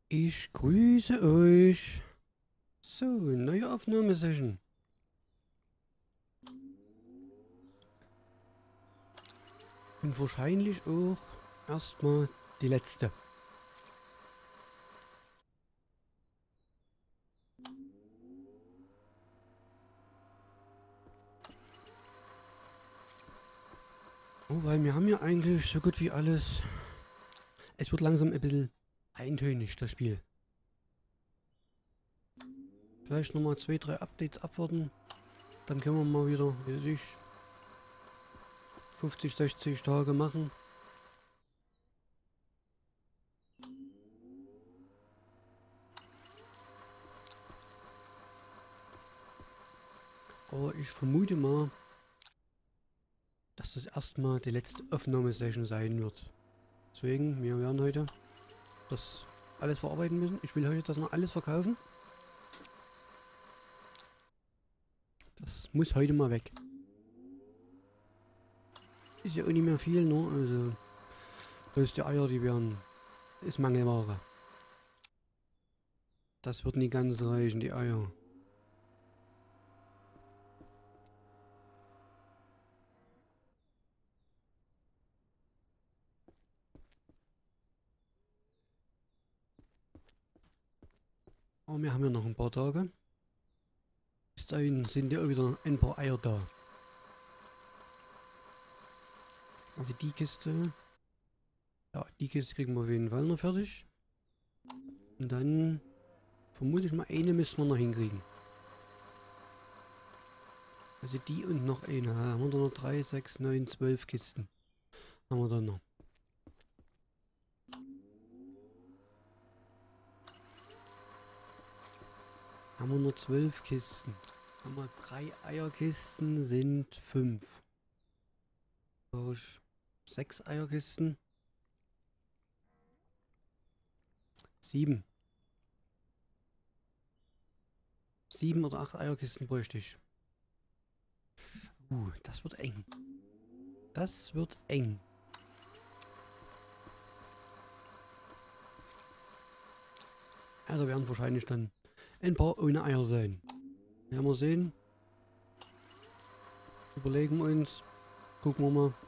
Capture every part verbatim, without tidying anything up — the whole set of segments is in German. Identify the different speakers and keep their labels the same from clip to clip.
Speaker 1: Ich grüße euch. So, neue Aufnahmesession. Und wahrscheinlich auch erstmal die letzte. Oh, weil wir haben ja eigentlich so gut wie alles. Es wird langsam ein bisschen eintönig, das Spiel. Vielleicht nochmal zwei, drei Updates abwarten. Dann können wir mal wieder, wie weiß ich, fünfzig, sechzig Tage machen. Aber ich vermute mal, dass das erstmal die letzte Aufnahmesession sein wird. Deswegen, wir werden heute das alles verarbeiten müssen. Ich will heute das noch alles verkaufen. Das muss heute mal weg. Ist ja auch nicht mehr viel, ne? Also, bloß die Eier, die werden, ist Mangelware. Das wird nicht ganz reichen, die Eier. Aber wir haben ja noch ein paar Tage. Bis dahin sind ja auch wieder ein paar Eier da. Also die Kiste. Ja, die Kiste kriegen wir auf jeden Fall noch fertig. Und dann vermute ich mal, eine müssen wir noch hinkriegen. Also die und noch eine. Ja, haben wir da noch drei, sechs, neun, zwölf Kisten. Haben wir dann noch. Haben wir nur zwölf Kisten. Haben wir drei Eierkisten, sind fünf. Sechs Eierkisten. Sieben. Sieben oder acht Eierkisten bräuchte ich. Uh, das wird eng. Das wird eng. Ja, da werden wahrscheinlich dann ein paar ohne Eier sein. Werden wir sehen. Überlegen wir uns. Gucken wir mal.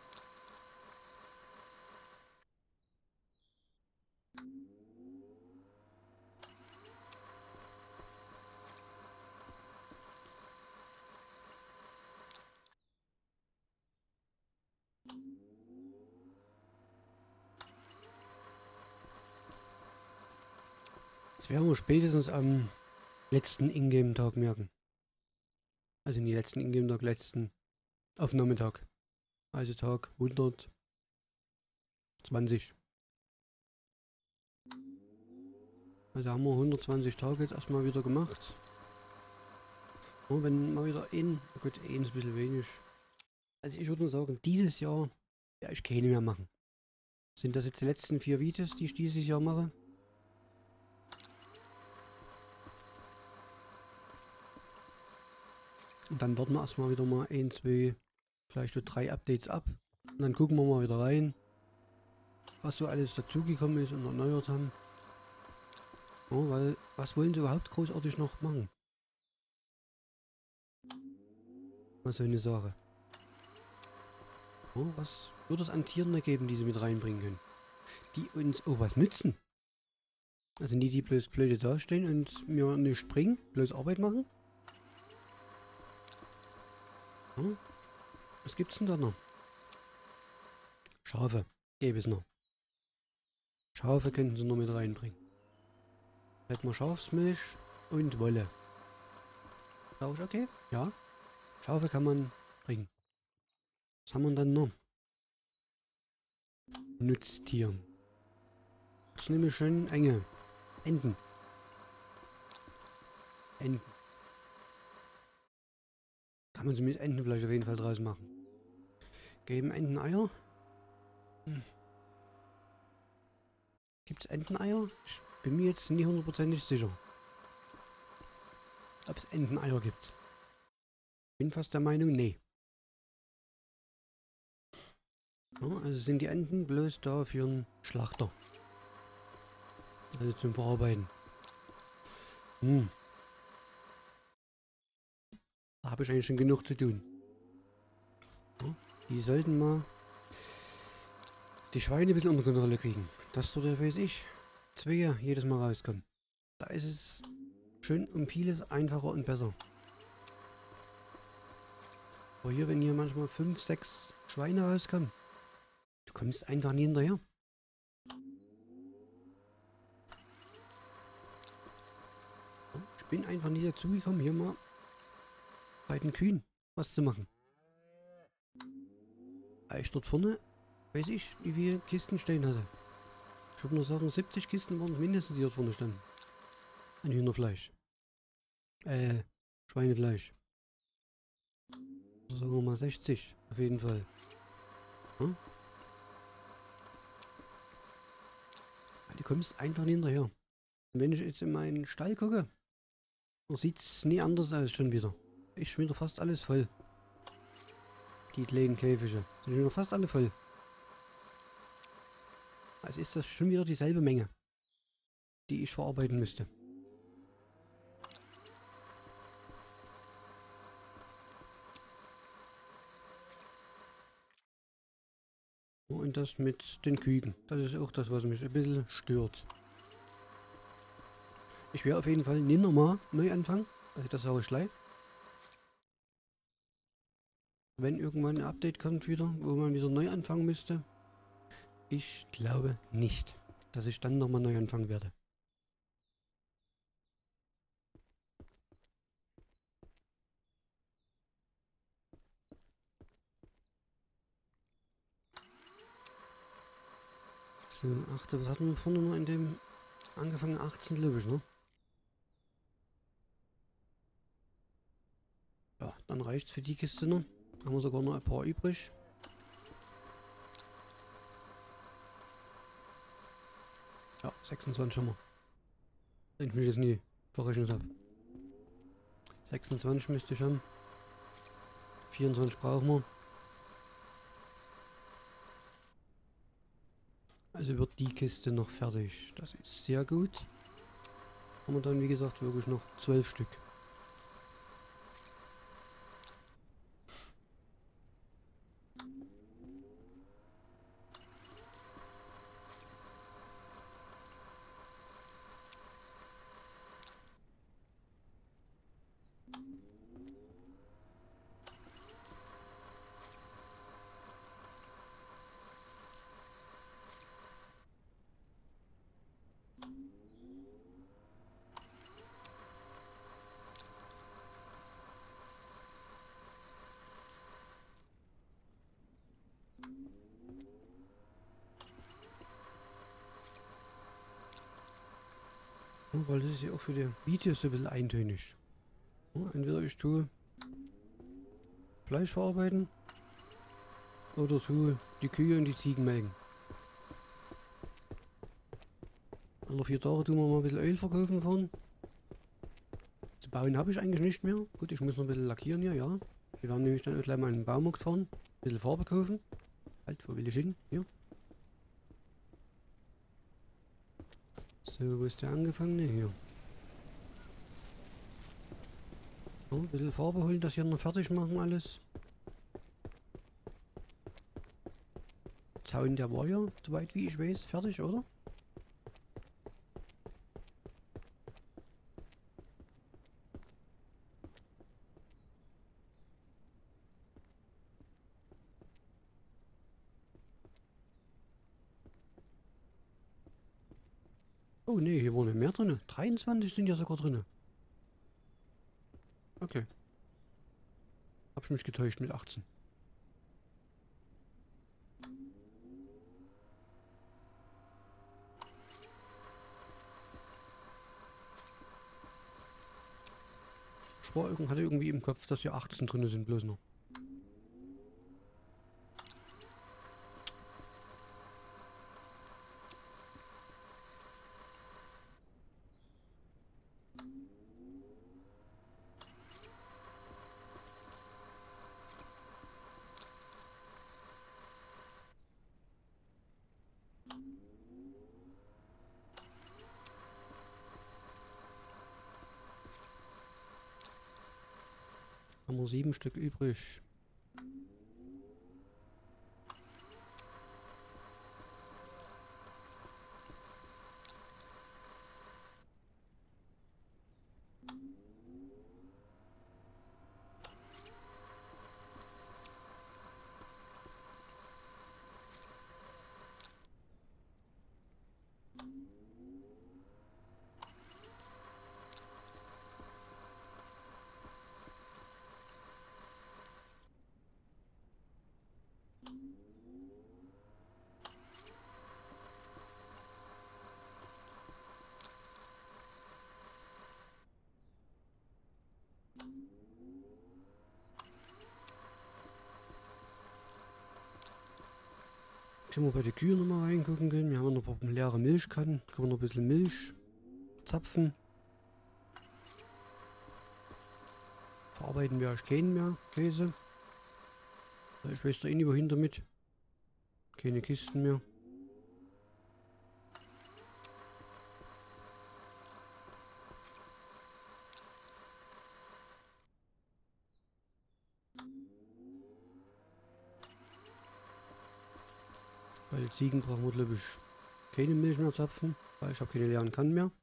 Speaker 1: Das werden wir spätestens am letzten Ingame-Tag merken. Also nicht letzten Ingame-Tag, letzten Aufnahmetag. Also Tag hundertzwanzig. Also haben wir hundertzwanzig Tage jetzt erstmal wieder gemacht. Und wenn mal wieder ein, gut, ein ist ein bisschen wenig. Also ich würde nur sagen, dieses Jahr werde ich keine mehr machen. Sind das jetzt die letzten vier Videos, die ich dieses Jahr mache? Und dann warten wir erstmal wieder mal ein, zwei, vielleicht so drei Updates ab. Und dann gucken wir mal wieder rein, was so alles dazugekommen ist und erneuert haben. Ja, weil, was wollen sie überhaupt großartig noch machen? Was so eine Sache. Ja, was wird es an Tieren da geben, die sie mit reinbringen können? Die uns auch was nützen. Also nicht die bloß blöde dastehen und mir nicht springen, bloß Arbeit machen. Ja, was gibt's denn da noch? Schafe gäbe es noch. Schafe könnten sie noch mit reinbringen. Hätten wir Schafsmilch und Wolle. Auch okay? Ja. Schafe kann man bringen. Was haben wir dann noch? Nutztieren. Das ist nämlich schön enge. Enten. Enten. Kann man sie mit Entenfleisch auf jeden Fall draus machen. Geben Enten Eier? Hm. Gibt es Enteneier? Ich bin mir jetzt nicht hundertprozentig sicher. Ob es Enteneier gibt. Bin fast der Meinung, nee. Ja, also sind die Enten bloß da für einen Schlachter. Also zum Verarbeiten. Hm. Da habe ich eigentlich schon genug zu tun. Ja, die sollten mal die Schweine ein bisschen unter Kontrolle kriegen. Dass dort, weiß ich, zwei jedes Mal rauskommen. Da ist es schön um vieles einfacher und besser. Aber hier, wenn hier manchmal fünf, sechs Schweine rauskommen, du kommst einfach nie hinterher. Ich bin einfach nie dazu gekommen, hier mal bei den Kühen was zu machen. Weil ich dort vorne, weiß ich, wie viele Kisten stehen hatte. Ich würde nur sagen, siebzig Kisten waren mindestens, die dort vorne standen. An Hühnerfleisch. Äh, Schweinefleisch. Also sagen wir mal sechzig, auf jeden Fall. Hm? Du kommst einfach nicht hinterher. Und wenn ich jetzt in meinen Stall gucke, dann sieht es nie anders aus schon wieder. Ist schon wieder fast alles voll. Die kleinen Käfige sind schon wieder fast alle voll. Also ist das schon wieder dieselbe Menge, die ich verarbeiten müsste. Und das mit den Küken. Das ist auch das, was mich ein bisschen stört. Ich werde auf jeden Fall nicht nochmal neu anfangen. Also das sage ich gleich. Wenn irgendwann ein Update kommt wieder, wo man wieder neu anfangen müsste. Ich glaube nicht, dass ich dann nochmal neu anfangen werde. So, achte, was hatten wir vorne noch in dem angefangen? achtzehn, glaube ich, ne? Ja, dann reicht's für die Kiste noch. Haben wir sogar noch ein paar übrig. Ja, sechsundzwanzig haben wir. Wenn ich mich jetzt nie verrechnet habe. sechsundzwanzig müsste ich haben. vierundzwanzig brauchen wir. Also wird die Kiste noch fertig. Das ist sehr gut. Haben wir dann, wie gesagt, wirklich noch zwölf Stück. Ja, weil das ist ja auch für die Videos so ein bisschen eintönig. Ja, entweder ich tue Fleisch verarbeiten oder tue die Kühe und die Ziegen melken. Alle vier Tage tun wir mal ein bisschen Öl verkaufen fahren. Zu bauen habe ich eigentlich nicht mehr. Gut, ich muss noch ein bisschen lackieren hier, ja. Wir werden nämlich dann auch gleich mal in den Baumarkt fahren. Ein bisschen Farbe kaufen. Halt, wo will ich hin? Hier. So, wo ist der angefangene? Hier. Ja, ein bisschen Farbe holen, das hier noch fertig machen alles. Zaun, der war ja, soweit wie ich weiß, fertig, oder? Oh ne, hier waren mehr drin. dreiundzwanzig sind ja sogar drin. Okay. Hab ich mich getäuscht mit achtzehn. Ich war, hatte irgendwie im Kopf, dass hier achtzehn drin sind, bloß noch. Haben wir sieben Stück übrig. Können wir bei den Kühen nochmal reingucken gehen. Wir haben noch ein paar leere Milchkannen. Können wir noch ein bisschen Milch zapfen. Verarbeiten wir eigentlich keinen mehr. Käse. Ich weiß da eh nicht wohin damit. Keine Kisten mehr. Bei den Ziegen brauchen wir, glaube ich, keine Milch mehr zapfen, weil ich habe keine leeren Kannen mehr.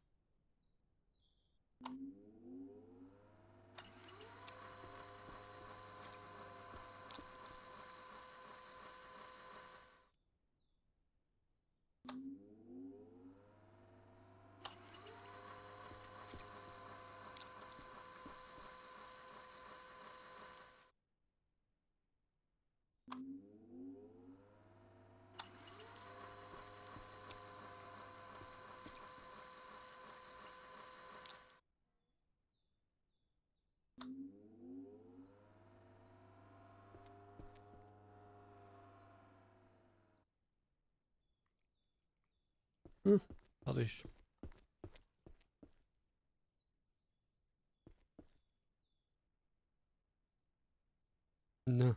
Speaker 1: Hm, fertig. Na.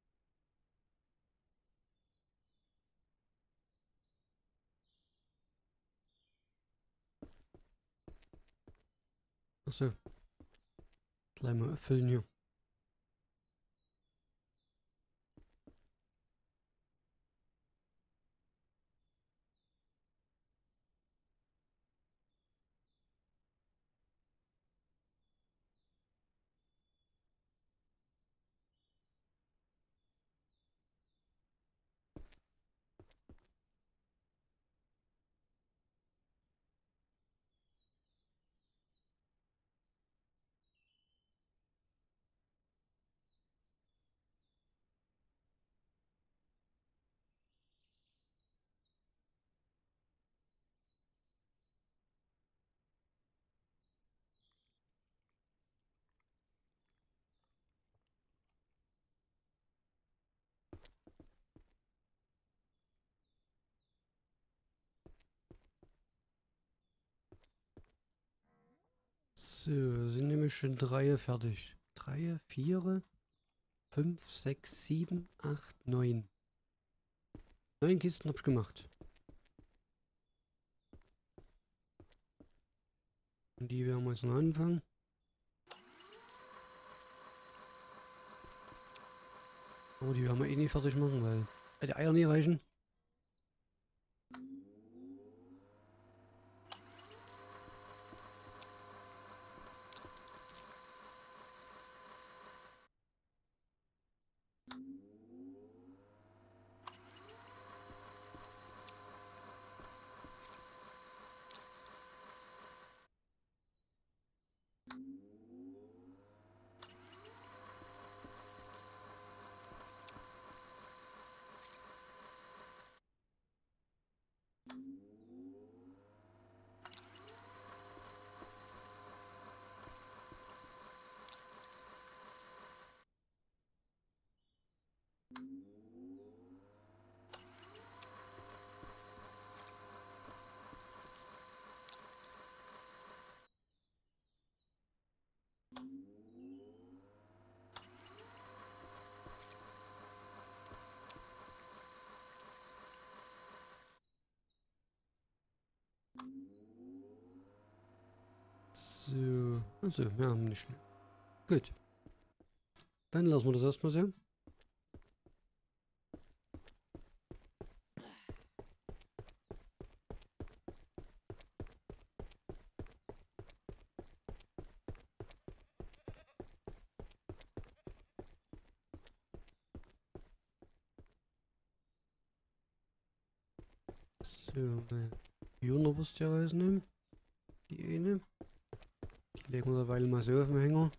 Speaker 1: Achso. Gleich mal erfüllen hier. So, sind nämlich schon drei fertig. Drei, vier, fünf, sechs, sieben, acht, neun. Neun Kisten hab ich gemacht. Und die werden wir jetzt noch anfangen. Aber die werden wir eh nicht fertig machen, weil die Eier nie reichen. So, also wir haben nicht mehr. Gut. Dann lassen wir das erstmal so. So, die Wurst hier rausnehmen. Die eine. Die legen wir derweil mal so auf den Hänger.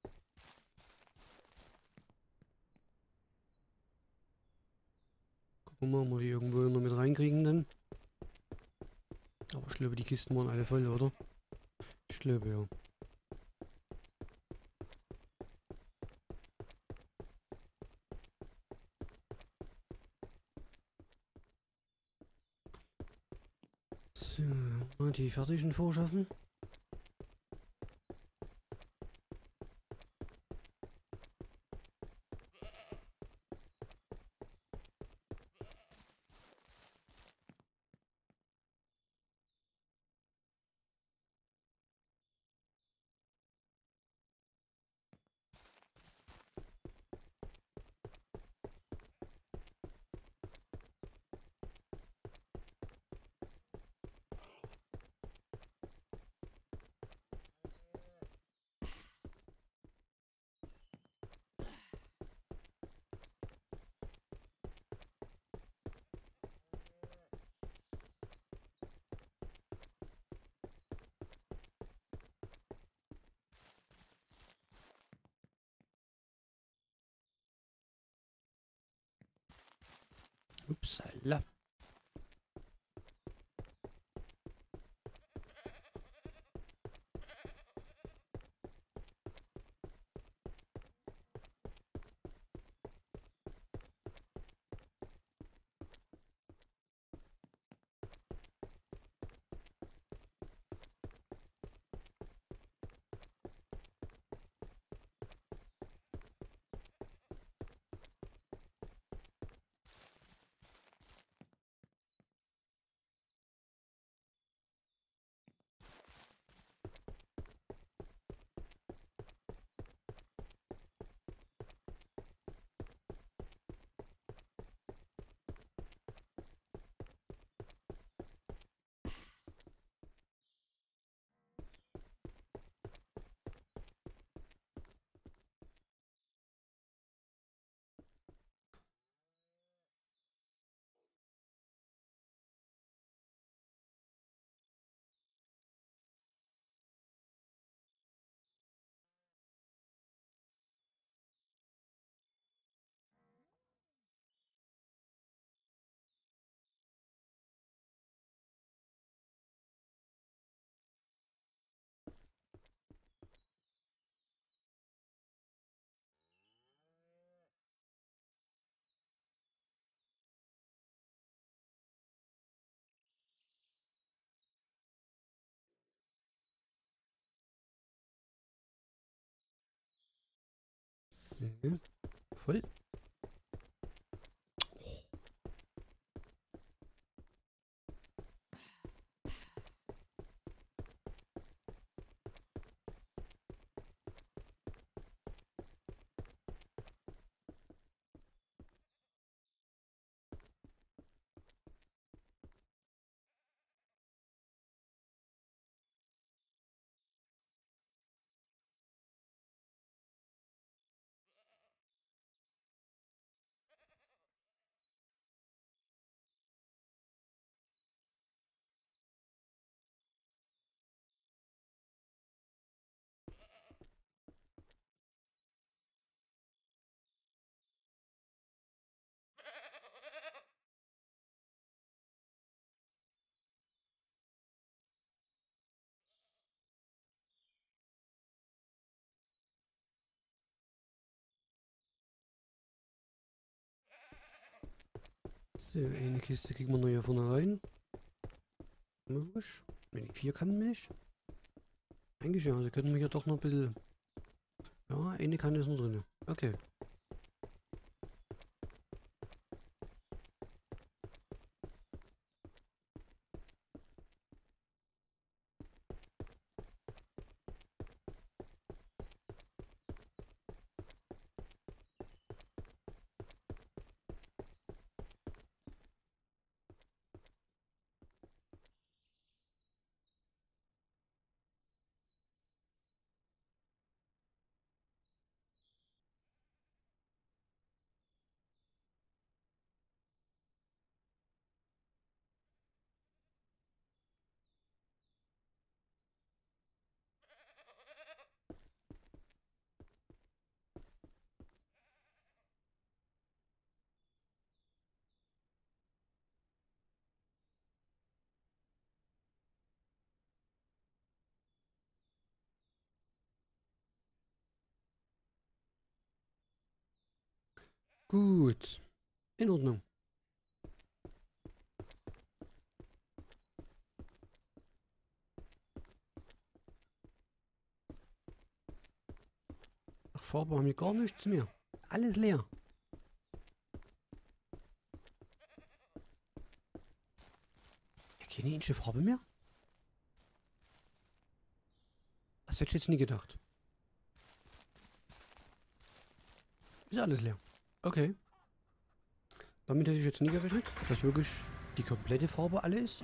Speaker 1: Gucken wir mal, ob wir die irgendwo noch mit reinkriegen dann. Aber ich glaube, die Kisten waren alle voll, oder? Ich glaube, ja. So, mal die fertigen vorschaffen. Upsala. So, voll. So, eine Kiste kriegen wir noch hier vorne rein. Milch. Wenn die vier kann Milch. Eigentlich ja, also könnten wir hier doch noch ein bisschen. Ja, eine Kanne ist noch drin. Okay. Gut. In Ordnung. Ach, Farbe haben wir gar nichts mehr. Alles leer. Keine ähnliche Farbe mehr? Das hätte ich jetzt nie gedacht. Ist alles leer. Okay. Damit hätte ich jetzt nie gerechnet, dass wirklich die komplette Farbe alle ist.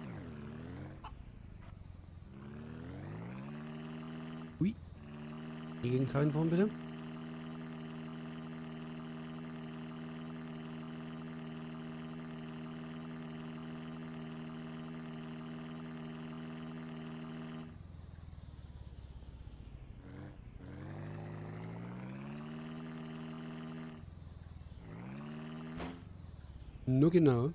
Speaker 1: Ui. Die gegen Zahlen fahren bitte. Nur genau.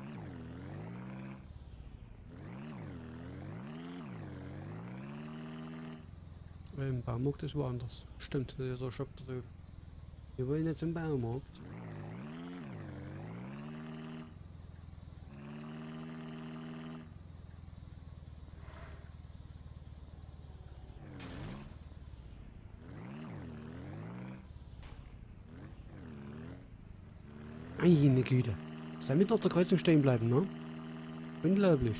Speaker 1: Im Baumarkt ist woanders. Stimmt, das ist ja so ein Shop da drüben. Wir wollen jetzt im Baumarkt. Meine Güte. Sei mit auf der Kreuzung stehen bleiben, ne? Unglaublich.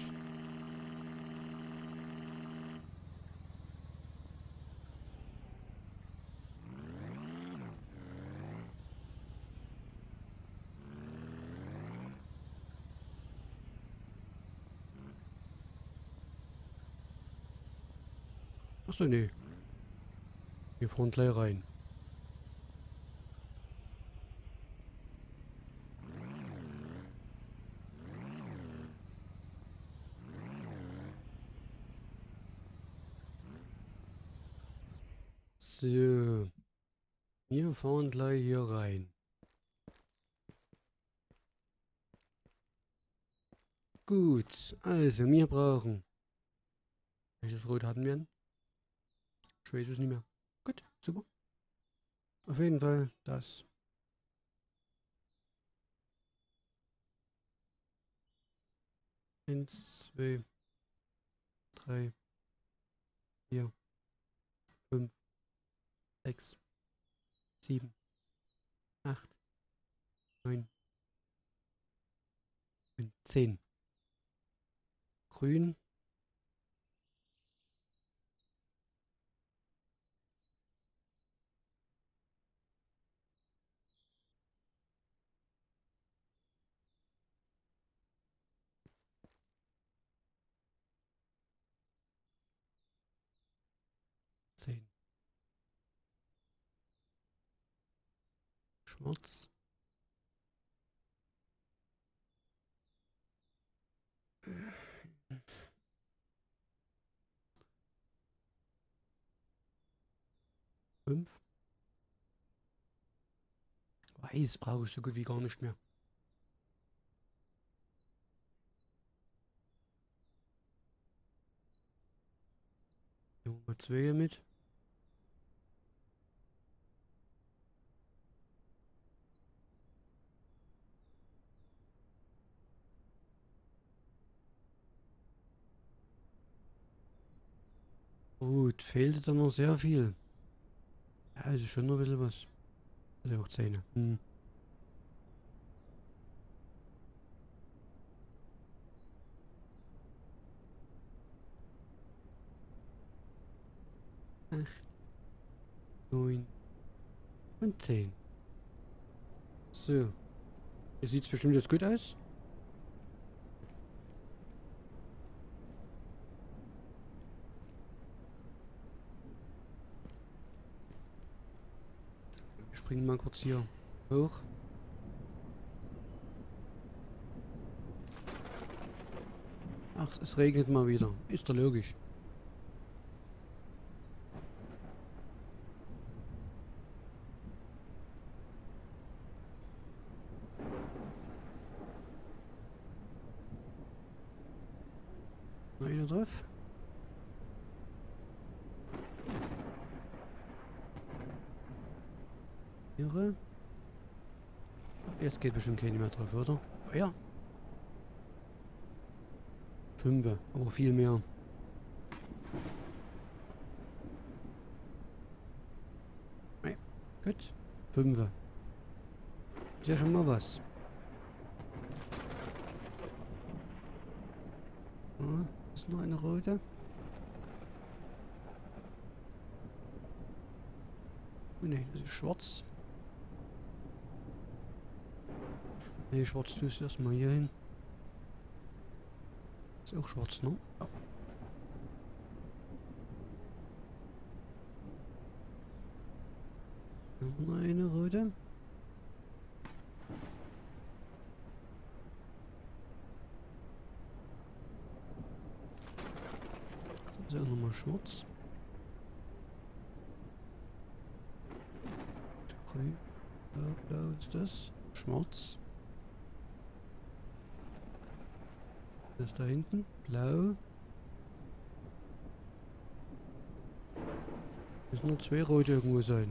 Speaker 1: Achso, nee. Wir fahren gleich rein. So. Wir fahren gleich hier rein. Gut, also wir brauchen. Welches Rot hatten wir denn? Ich weiß es nicht mehr. Gut, super. Auf jeden Fall das. Eins, zwei, drei, vier, fünf, sechs, sieben, acht, neun und zehn. Grün. zehn. Schwarz. fünf. Weiß brauche ich so gut wie gar nicht mehr. Nummer zwei mit. Gut, fehlt da noch sehr viel. Ja, also schon noch ein bisschen was. Also auch Zähne. Hm. acht, neun und zehn. So. Hier sieht es bestimmt jetzt gut aus. Wir springen mal kurz hier hoch. Ach, es regnet mal wieder. Ist doch logisch. Noch einer drauf. Ihre. Jetzt geht bestimmt keine mehr drauf, oder? Oh ja. Fünfe, aber viel mehr. Nee. Gut. Fünfe. Ist ja schon mal was. Ah, ist noch eine rote. Oh ne, das ist schwarz. Ne, schwarz tust du erstmal hier hin. Ist auch schwarz, ne? Oh. Noch eine rote. Das ist auch nochmal schwarz. Grün. Blau, blau ist das. Schwarz. Das da hinten. Blau. Müssen nur zwei rote irgendwo sein.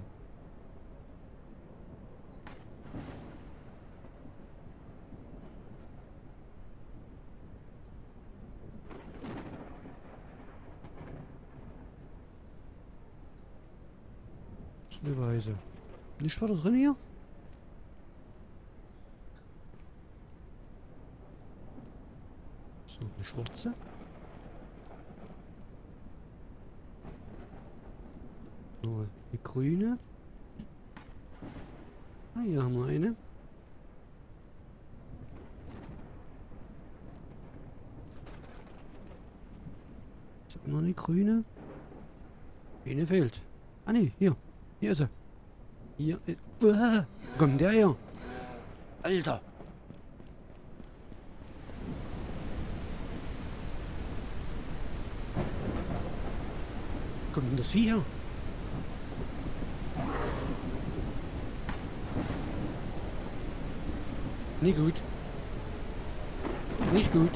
Speaker 1: Das ist eine weiße. Nicht weiter drin hier? Das ist noch eine schwarze. Noch eine grüne. Ah, hier haben wir eine. Ist auch noch eine grüne. Eine fehlt. Ah ne, hier. Hier ist er. Hier. Äh, uh, kommt der her? Alter. Kommt denn das Vieh her? Nicht gut. Nicht gut.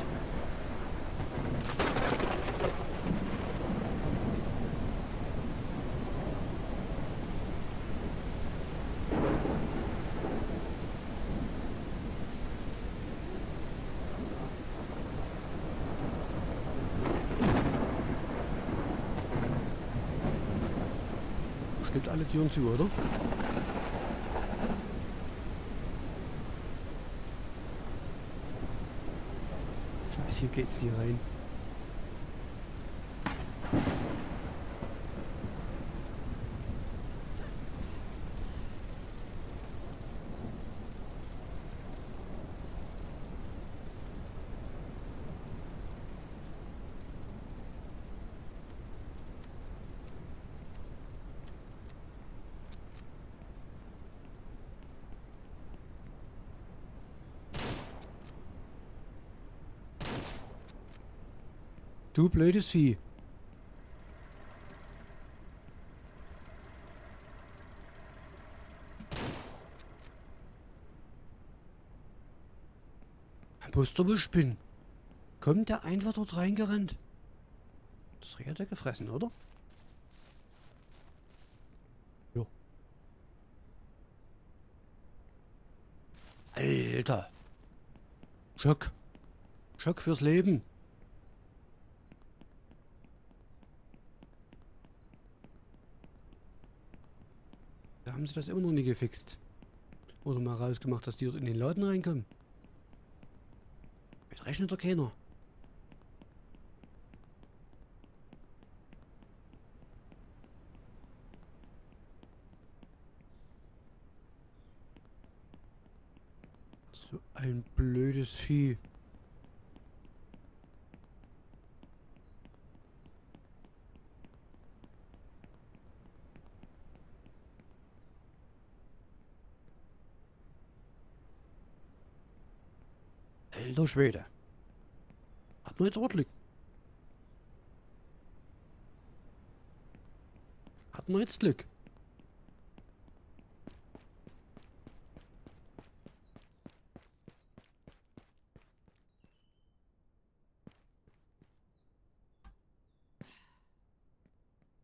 Speaker 1: Steht alle Türen zu, oder? Scheiße, hier geht's die rein. Du blödes Vieh. Musst du bespinnen. Kommt der einfach dort reingerannt? Das Reh hat er gefressen, oder? Jo. Alter. Schock. Schock fürs Leben. Da haben sie das immer noch nie gefixt. Oder mal rausgemacht, dass die dort in den Laden reinkommen. Mit rechnet doch keiner. So ein blödes Vieh. Alter Schwede. Hat man jetzt ordentlich. Hat man jetzt Glück.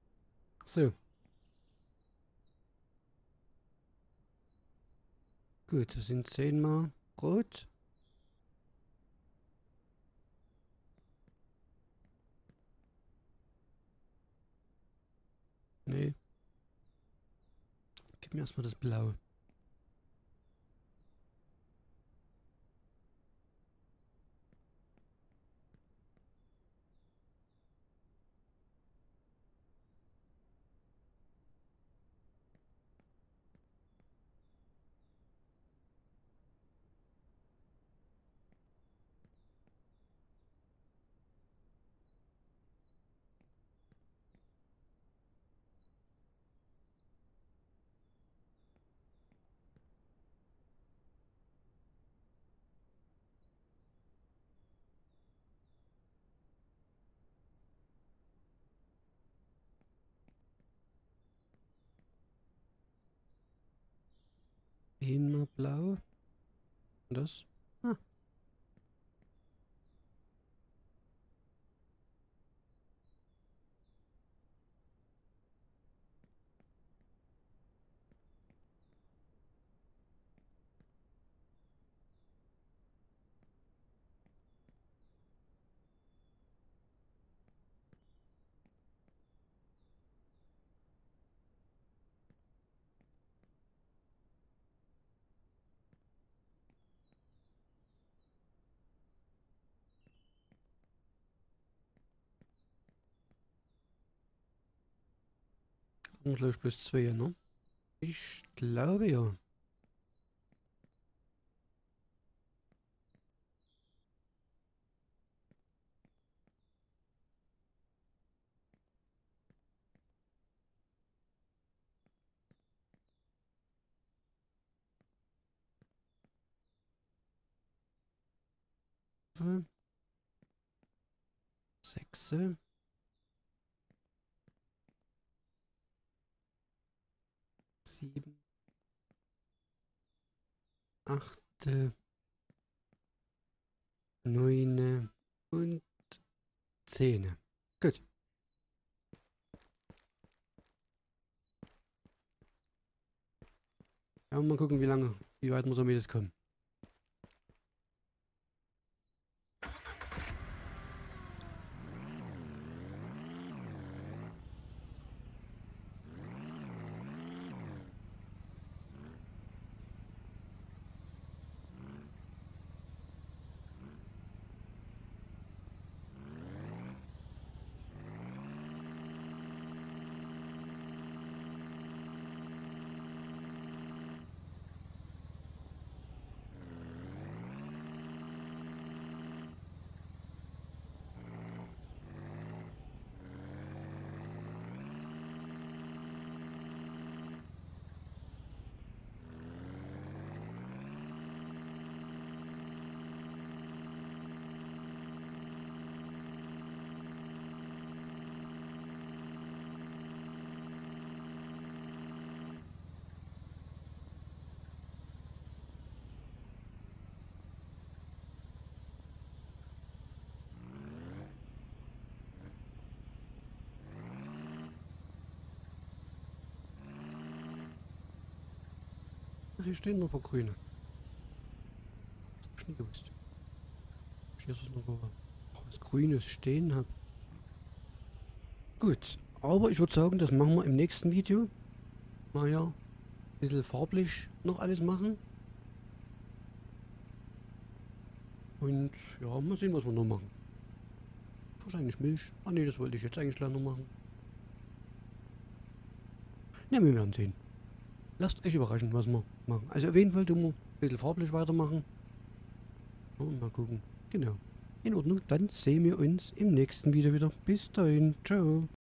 Speaker 1: So. Gut, das sind zehnmal rot. Nee. Gib mir erstmal das Blaue. Einmal blau. Und das? Ah. Und gleich plus zwei, ne? Ich glaube ja. Sechs. Sieben. Acht. Neun. Und zehn. Gut. Ja, mal gucken, wie lange, wie weit wir damit kommen. Ach, hier stehen noch ein paar Grüne. Das hab ich nie gewusst. Ich weiß, dass noch was Grünes stehen habe. Gut, aber ich würde sagen, das machen wir im nächsten Video. Mal ja ein bisschen farblich noch alles machen. Und ja, mal sehen, was wir noch machen. Wahrscheinlich Milch. Ah ne, das wollte ich jetzt eigentlich gleich noch machen. Ne, wir werden sehen. Lasst euch überraschen, was wir machen. Also auf jeden Fall tun wir ein bisschen farblich weitermachen. Und mal gucken. Genau. In Ordnung, dann sehen wir uns im nächsten Video wieder. Bis dahin. Ciao.